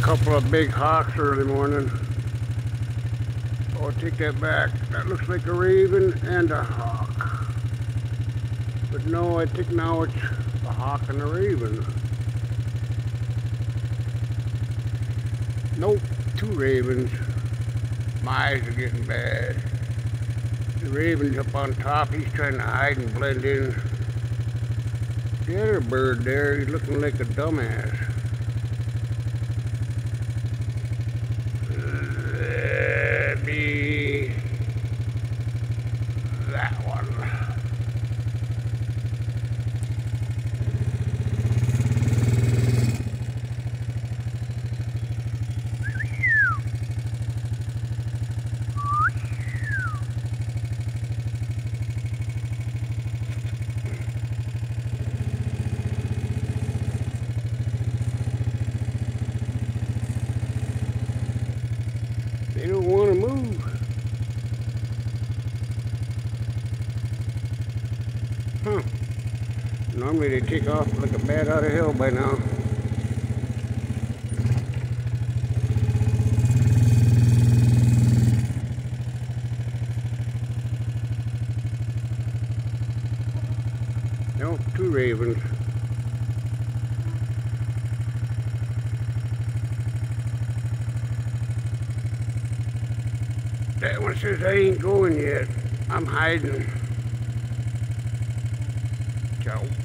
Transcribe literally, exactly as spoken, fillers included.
couple of big hawks early morning. Oh, take that back. That looks like a raven and a hawk. But no, I think now it's a hawk and a raven. Nope, two ravens. My eyes are getting bad. The raven's up on top. He's trying to hide and blend in. The other bird there, he's looking like a dumbass. That'd be that one. They don't want to move. Huh. Normally they take off like a bat out of hell by now. No, two ravens. That one says I ain't going yet. I'm hiding. Ciao.